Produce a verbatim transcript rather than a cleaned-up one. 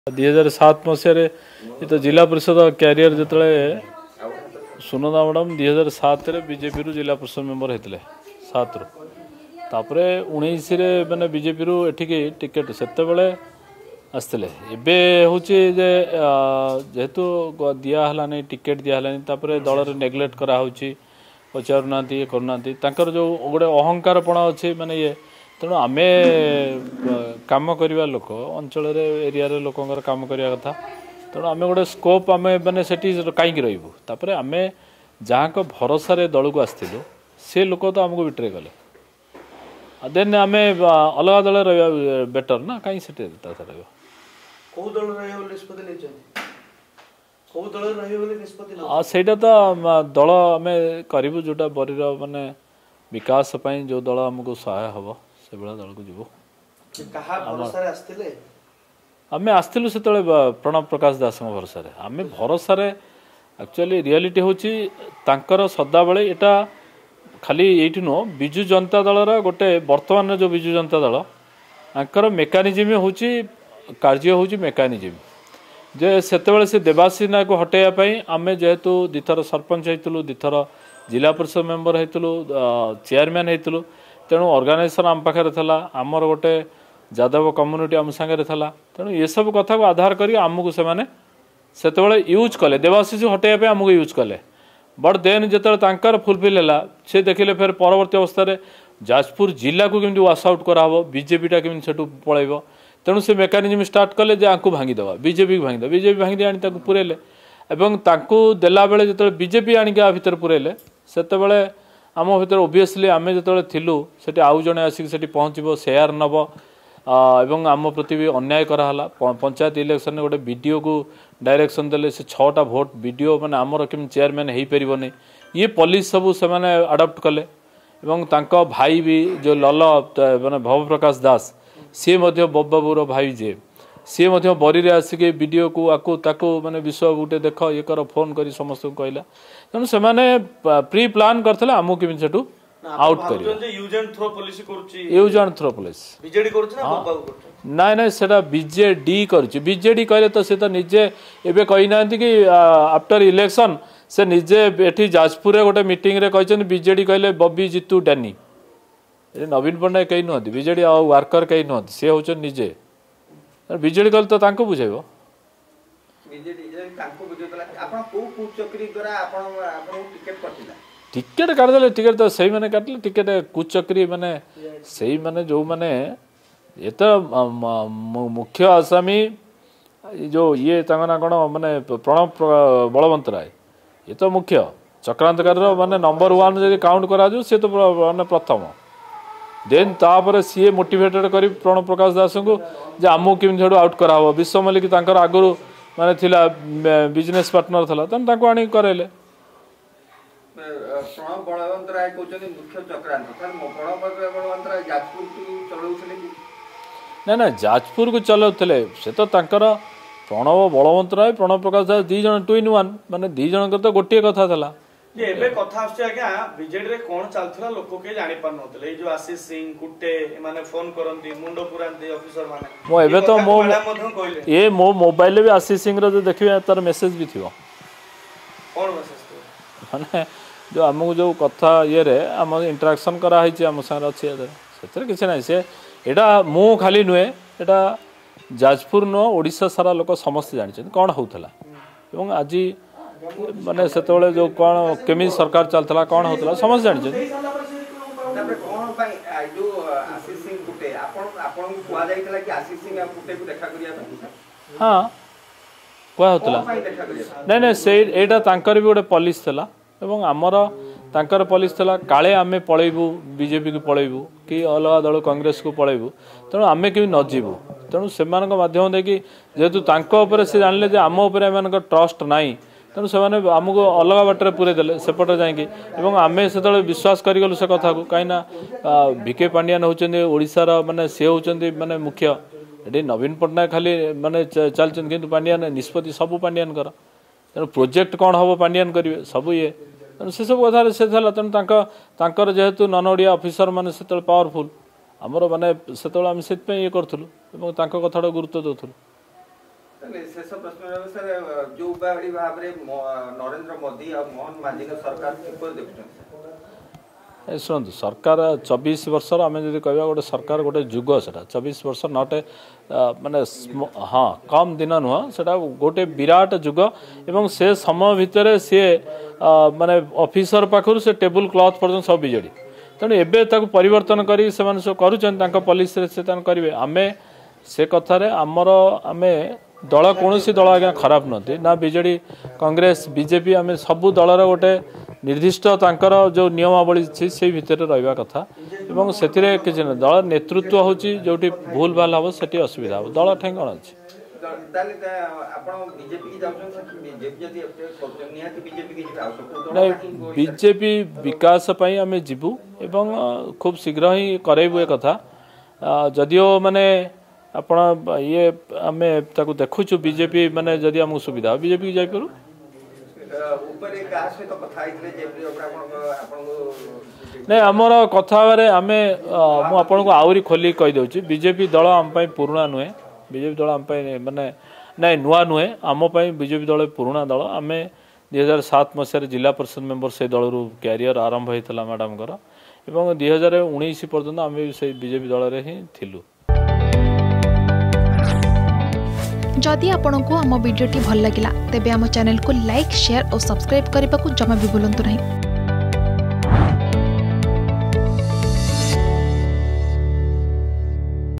दुई हजार सात मसीह तो जिला परिषद क्यारियर जो सुनंदा मैडम दुई हजार सात बीजेपी रु जिला परिषद मेंबर होते सात रुपर उन्नीस मैंने बीजेपी रु एठिकी टिकेट से आसते एबे हूँ जेहेतु दिहला नहीं टिकेट दिहला दल नेग्लेक्ट कराऊँच पचारूना ये करना जो गोटे अहंकारपण अच्छी माने ये तेणु आम कम करवा लोक अंचल एरिया लोकंर कम करवा कथा तेणु आम गोटे स्कोप आम मैंने से कहीं रही आम जहाँ को भरोसा दल को आसलु से लोक तो आमको बिट्रे गले देन आम अलग दल रहा बेटर ना कहीं से सेटा तो दल आम करूँ जोटा बरीर माने विकास जो दल आमको सहाय हम से दल को जीव आम आसलु से प्रणव प्रकाश दास भरोसा आम भरोसा एक्चुअली रियलिटी हूँ सदा बेले एटा खाली ये नुह विजु जनता दल गोटे वर्तमान जो विजु जनता दल आंकर मेकानिजम हूँ कार्य हूँ मेकानिजम जे सेते से देवाशीष नायक को हटाइवाई आम जेहेतु दिथर सरपंच होइतलु दिथर जिला परिषद मेंबर होइतलु चेयरमैन होइतलु तेणु ऑर्गेनाइजेशन आम पाखे था आमर गोटे यादव कम्युनिटी आम सांगे था तेणु ये सब कथा को आधार कर आमको से यूज कले देवाशीष हटाइवाई आमको यूज कले बट देन जो फुलफिल है सी देखिले फिर परवर्ती अवस्था जाजपुर जिला को केमती वाश आउट कराव बीजेपीटा केमती से पलैब तेणु से मेकानिजम स्टार्ट कले जे आपको भांगीदे बीजेपी को भांगीदे बीजेपी भांगी आनी पुरेले एवं तांकु देला बेले जो बीजेपी आनिक आ भितर पुरेले सेते आम भर ओबियसली आम जो थिलु सेठी आउ जने आसिक सेठी पहुँचब शेयर नब एवं आम प्रति भी अन्याय कराला पंचायत इलेक्शन गोटे बीडीओ को डायरेक्शन देले से छटा भोट बीडीओ माने आमर केम चेयरमैन हो पार नहीं ये पॉलिसी सब से माने अडप्ट कले एवं तांको भाई भी जो लल माने भव प्रकाश दास सी बाबूर भाई जे सी बरी आसिक वीडियो को आकु ताकु माने विश्व गोटे देख ये कर फोन कर समस्त को कहला तेणु से प्री प्लान करते आमको केमी से आउट कर यूज एंड थ्रो पॉलिसी नाई ना सेटा बीजेडी कर बीजेडी कहले तो से तो निजे एबे कही ना कि आफ्टर इलेक्शन से निजे एठी जाजपुर गोटे मीटिंग रे कहछन बीजेडी कहले बब्बी जीतू डैनी नवीन पट्टनायक कहीं नुहत बीजेडी आ वर्कर कहीं नुहत सी हूँ निजे बीजेडी कहले तो तांको बुझेबो टिकेट काटिदे टिकेट तो सही मैंने काटिले टिकेट कुचक्री माने सही माने जो माने ये तो मुख्य आसामी जो ये ना कौन माने प्रणव बलवंत राय ये तो मुख्य चक्रांतकार माने नंबर वन जब काउंट करा सी तो माने प्रथम देन तापर सी मोटिवेटेड कर प्रणव प्रकाश दास को जे आमको केमी आउट कराव विश्व मल्लिक आगुरी माने थिला बिजनेस पार्टनर था तेनाली आनी करेले प्रणव बलवंत राय कहते मुख्य चक्रांत प्रणव बलवंत राय जाजपुर को चलाउथिले ना ना जाजपुर को चलाउथिले से तो तांकर प्रणव बलवंत राय प्रणव प्रकाश दास दी जन टू इन वन माने दी जन तो गोटे कथा था जे एबे कथा आछे आज्ञा बीजेडी रे कोन चलथला लोक के जानि पार नथले ए जो आशीष सिंह कुटे माने फोन करंती मुंडो पुरांती ऑफिसर माने मो एबे तो मो ए मो मोबाइल भी आशीष सिंह रो जो देखिबे तार मेसेज भी थिवो कोन मेसेज माने जो आमको जो कथा ये रे आम इंटराक्शन करा है आम सागर अच्छे से किसी ना से यहाँ मु खाली नुहे यहाँ जाजपुर नुह ओडिशा सारा लोक समस्ते जानते कौन होता एवं आज माने से जो कौन केमी सरकार चलता कौन होता समस्त जानते हाँ कहला नहीं नहीं से यहाँ भी गोटे पॉलिसी था एवं आमर तांकर पॉलिसी था काले आमे पलैबू बीजेपी को पलैबू कि अलग दल कांग्रेस को पलैबू तेणु आमे कि नजीबू तेणु से माध्यम देखिए जेहेतु तांको से जानिले जे आम उपर एम ट्रस्ट नाई तेणु से आमको अलग बाटर पूरे देले सेपटे जाइए एवं आमे से विश्वास करगलु से कथा को कहीं भिके पांडियान होचंदी ओडिशार माने से होचंदी माने मुख्य ये नवीन पट्टनायक खाली माने चलचंद किंतु पांडियान निष्पत्ति सब पांडियान कर तेणु प्रोजेक्ट कौन हम पांडियान करेंगे सब ये तेणु से सब कथा से तेणु जेहेतु नन ओडिया ऑफिसर माने से पावरफुल आमर माने से ये करूँ कथा गुरुत्व दौलू। शेष प्रश्न सर जो भाई भाव में नरेंद्र मोदी और मोहन मांझी सरकार किपर देखुं शुणु सरकार चौबीस वर्ष आम जब कह गोटे सरकार गोटे जुग से चौबीस वर्ष नट माने हाँ कम दिन नुह से गोटे विराट जुग एवं से समय भितर सी माने ऑफिसर पाखु से टेबुल क्लॉथ पर्यटन सब बिजेडी तेणु एवं परिवर्तन कर सब कर पॉलिस से करेंगे आम से कथार आमर आम दल कौन दल आज्ञा खराब नुहति ना बीजेडी कांग्रेस बीजेपी आम सबू दलर गोटे निर्दिष्ट तांकर जो नियमावली से भितर रहा कथा एवं से किसी ना दल नेतृत्व हूँ जो भूल भाल हम से असुविधा हम दल ठें कौन अच्छी नहीं बीजेपी विकास आम जीवु एवं खूब शीघ्र ही करेबु ए कथा जदियो माने आपण ये आम देखुचु बीजेपी माने जदि आमको सुविधा बीजेपी की जाइपरू नहीं आमर कथा आम मुझे आहरी खोलिक कहीदे बीजेपी दल आम पुराणा नुहे बीजेपी दल आम माने ना नुआ नुहे आम बीजेपी दल पुराणा दल आम दुई हजार सात मसीह जिला परिषद मेंबर से दल क्यारियर आरंभ होता मैडम एवं दुई हजार उन्नीस पर्यंत आम से बीजेपी दल में ही थिलु। जदि आपंक आम भिडी भल लगा तेब आम चैनल को लाइक शेयर और सब्सक्राइब करने को जमा भी भूलु नहीं।